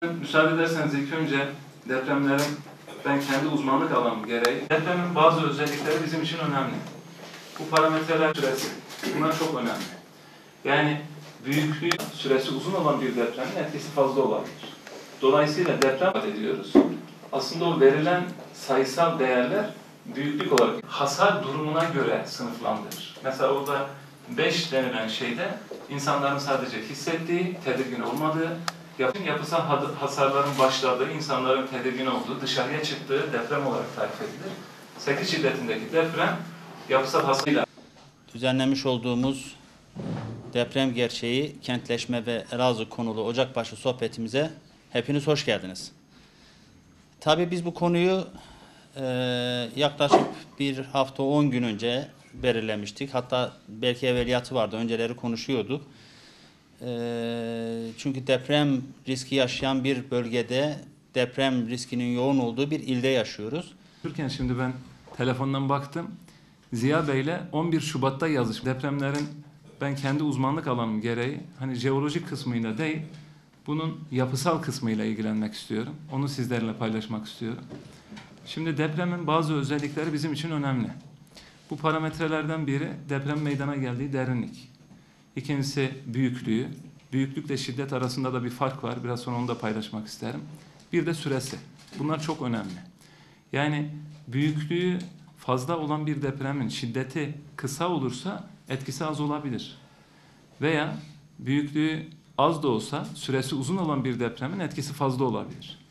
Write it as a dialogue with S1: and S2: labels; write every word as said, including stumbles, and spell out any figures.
S1: Müsaade ederseniz ilk önce depremlerin ben kendi uzmanlık alanım gereği depremin bazı özellikleri bizim için önemli. Bu parametreler süresi, bunlar çok önemli. Yani büyüklüğü süresi uzun olan bir depremin etkisi fazla olabilir. Dolayısıyla deprem ediyoruz. Aslında o verilen sayısal değerler büyüklük olarak hasar durumuna göre sınıflandırır. Mesela orada beş denilen şeyde insanların sadece hissettiği, tedirgin olmadığı, yapısal hasarların başladığı, insanların tedirgin olduğu, dışarıya çıktığı deprem olarak tarif edilir. sekiz şiddetindeki deprem yapısal hasarıyla
S2: düzenlemiş olduğumuz deprem gerçeği, kentleşme ve Elazığ konulu Ocakbaşı sohbetimize hepiniz hoş geldiniz. Tabii biz bu konuyu e, yaklaşık bir hafta on gün önce belirlemiştik. Hatta belki evveliyatı vardı, önceleri konuşuyorduk. E, çünkü deprem riski yaşayan bir bölgede, deprem riskinin yoğun olduğu bir ilde yaşıyoruz.
S1: Türkiye şimdi ben telefondan baktım. Ziya Bey'le on bir Şubat'ta yazışmış. Depremlerin ben kendi uzmanlık alanım gereği hani jeolojik kısmıyla değil, bunun yapısal kısmıyla ilgilenmek istiyorum. Onu sizlerle paylaşmak istiyorum. Şimdi depremin bazı özellikleri bizim için önemli. Bu parametrelerden biri deprem meydana geldiği derinlik. İkincisi büyüklüğü. Büyüklükle şiddet arasında da bir fark var. Biraz sonra onu da paylaşmak isterim. Bir de süresi. Bunlar çok önemli. Yani büyüklüğü fazla olan bir depremin şiddeti kısa olursa etkisi az olabilir. Veya büyüklüğü az da olsa süresi uzun olan bir depremin etkisi fazla olabilir.